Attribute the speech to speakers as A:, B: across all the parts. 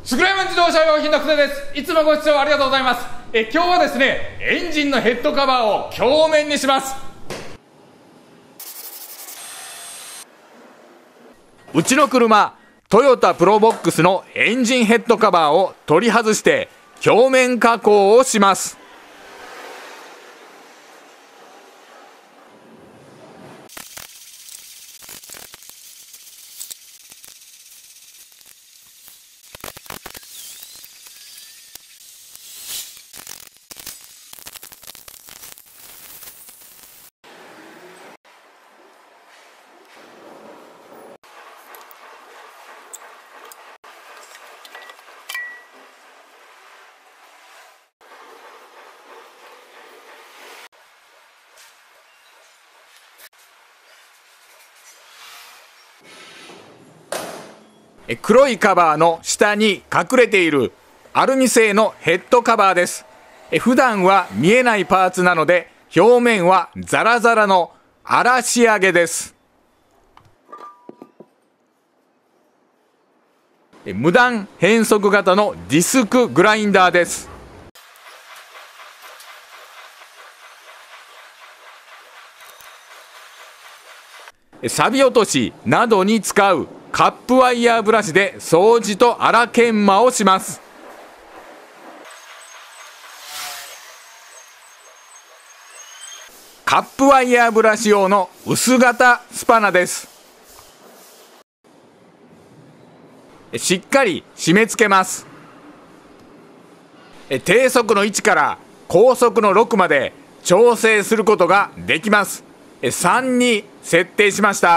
A: スクライマン自動車用品の久手です。いつもご視聴ありがとうございます。今日はですね、エンジンのヘッドカバーを鏡面にします。うちの車トヨタプロボックスのエンジンヘッドカバーを取り外して表面加工をします。黒いカバーの下に隠れているアルミ製のヘッドカバーです。普段は見えないパーツなので表面はザラザラの粗仕上げです。無段変速型のディスクグラインダーです。錆び落としなどに使うカップワイヤーブラシで掃除と粗研磨をします。カップワイヤーブラシ用の薄型スパナです。しっかり締め付けます。低速の1から高速の6まで調整することができます。3に設定しました。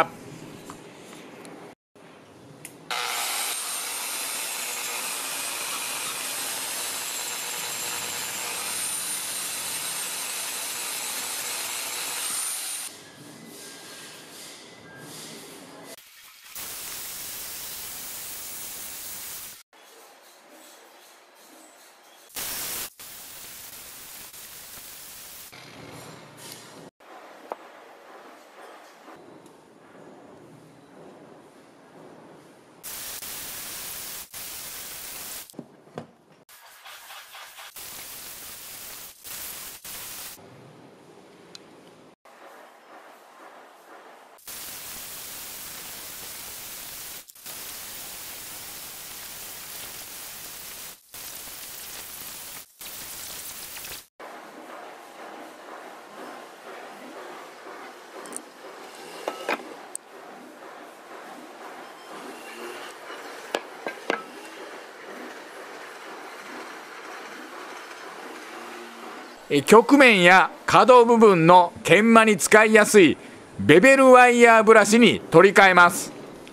A: 曲面や角部分の研磨に使いやすいベベルワイヤーブラシに取り替えます。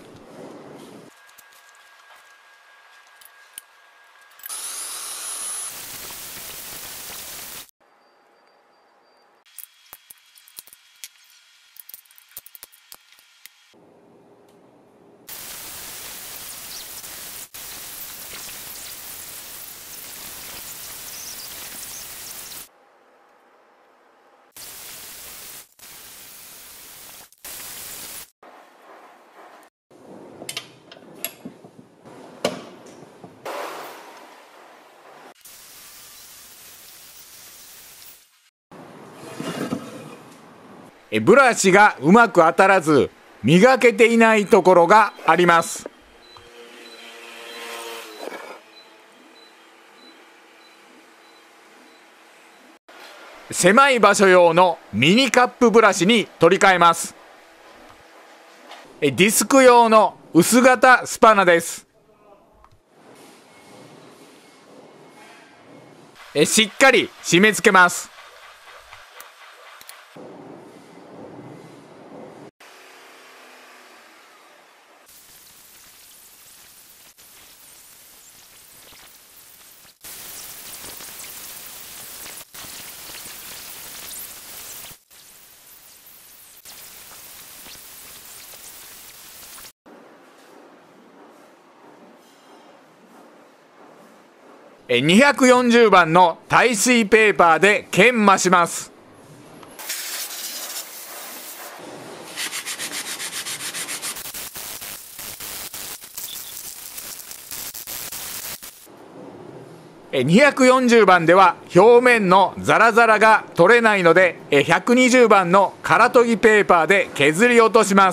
A: ブラシがうまく当たらず磨けていないところがあります。狭い場所用のミニカップブラシに取り替えます。ディスク用の薄型スパナです。しっかり締め付けます。240番の耐水ペーパーで研磨します。 240番では表面のザラザラが取れないので、120番の空研ぎペーパーで削り落とします。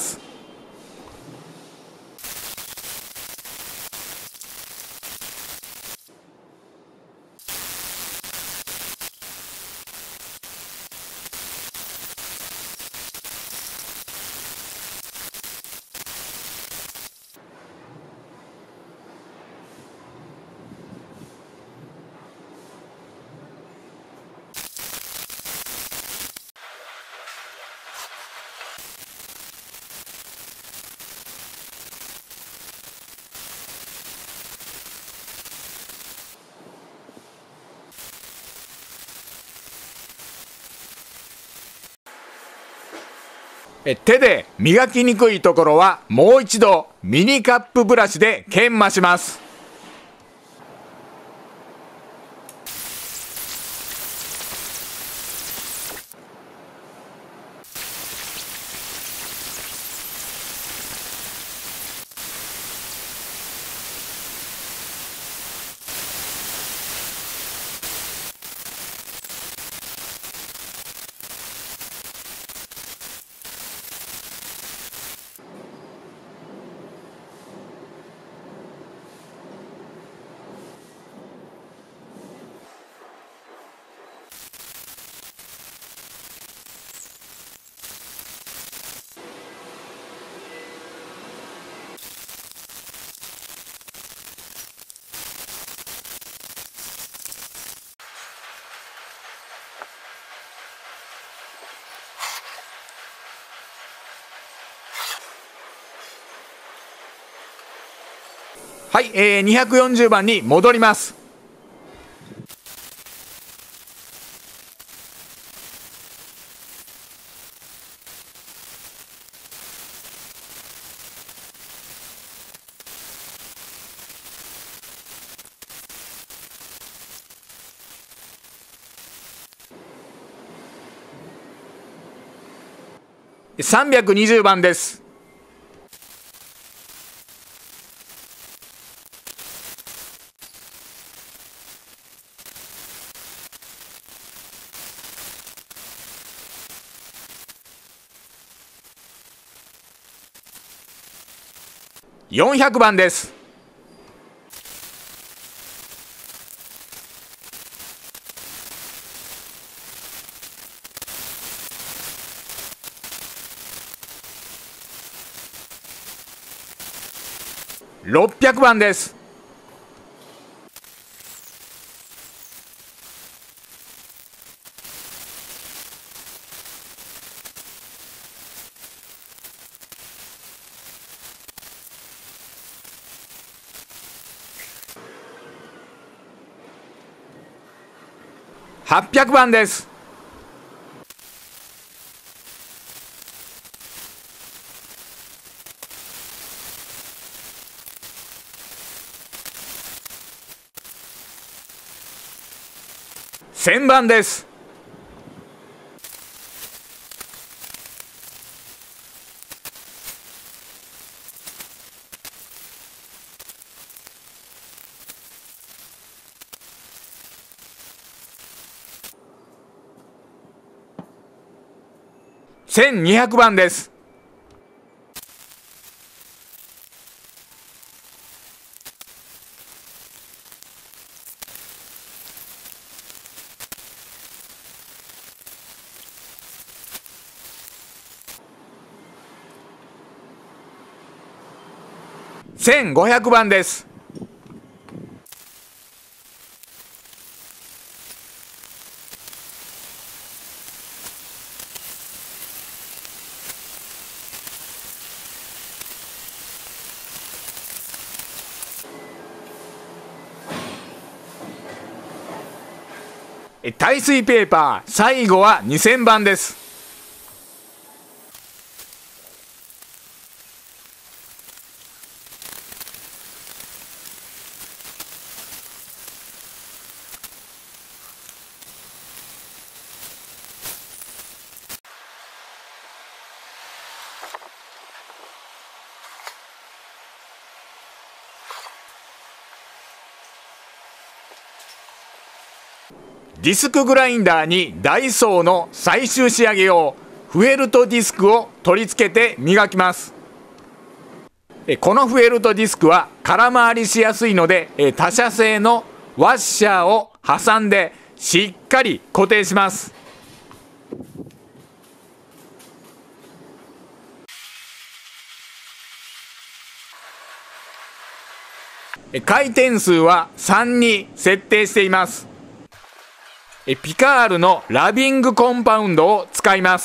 A: 手で磨きにくいところはもう一度ミニカップブラシで研磨します。はい、240番に戻ります。320番です。400番です。600番です。800番です。1000番です。1200番です。1500番です。耐水ペーパー、最後は2000番です。 ディスクグラインダーにダイソーの最終仕上げ用フェルトディスクを取り付けて磨きます。このフェルトディスクは空回りしやすいので他社製のワッシャーを挟んでしっかり固定します。回転数は3に設定しています。ピカールのラビングコンパウンドを使います。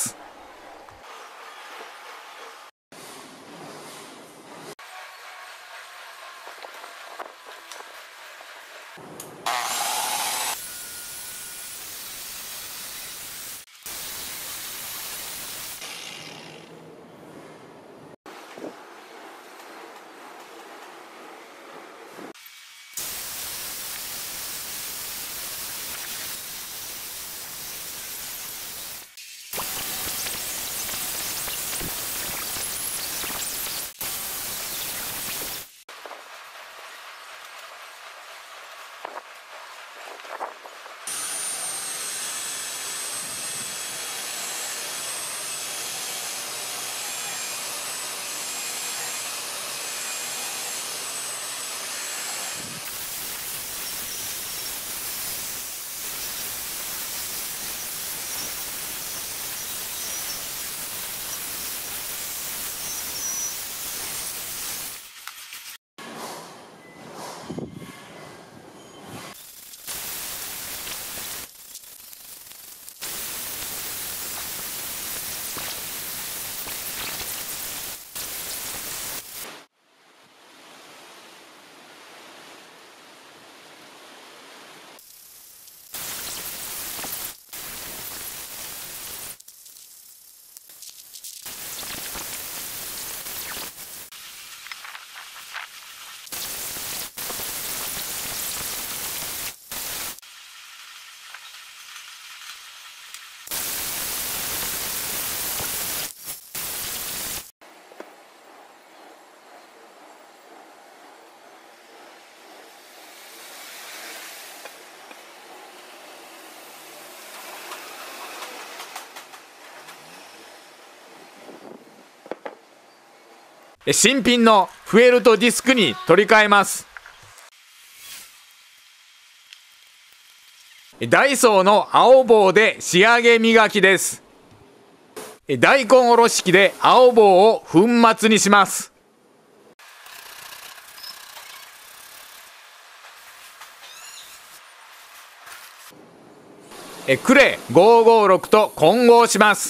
A: 新品のフェルトディスクに取り替えます。ダイソーの青棒で仕上げ磨きです。大根おろし器で青棒を粉末にします。クレ556と混合します。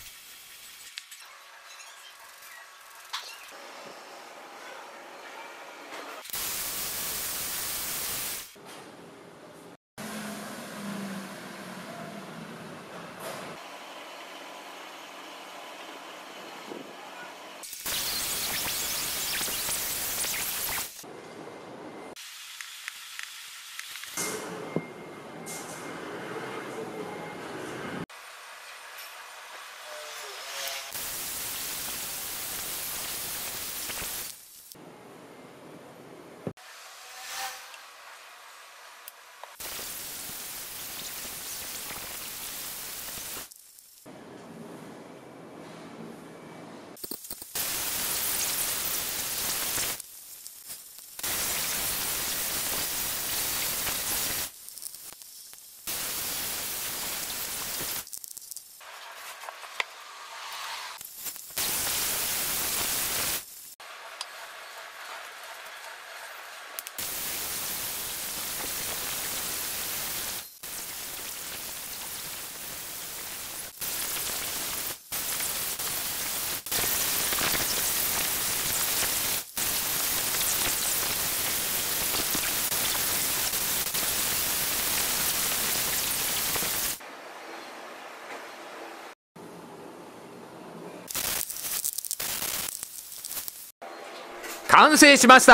A: 完成しました。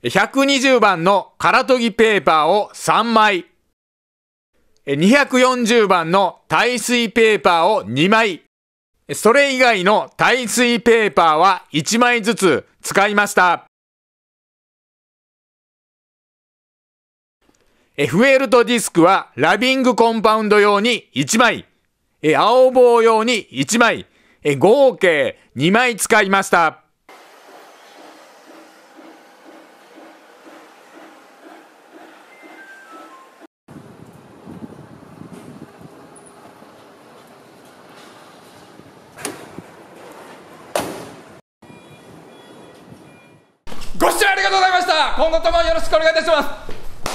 A: 120番の空研ぎペーパーを3枚、240番の耐水ペーパーを2枚、それ以外の耐水ペーパーは1枚ずつ使いました。フェルトディスクはラビングコンパウンド用に1枚、青棒用に1枚、合計2枚使いました。ご視聴ありがとうございました。今後ともよろしくお願いいたします。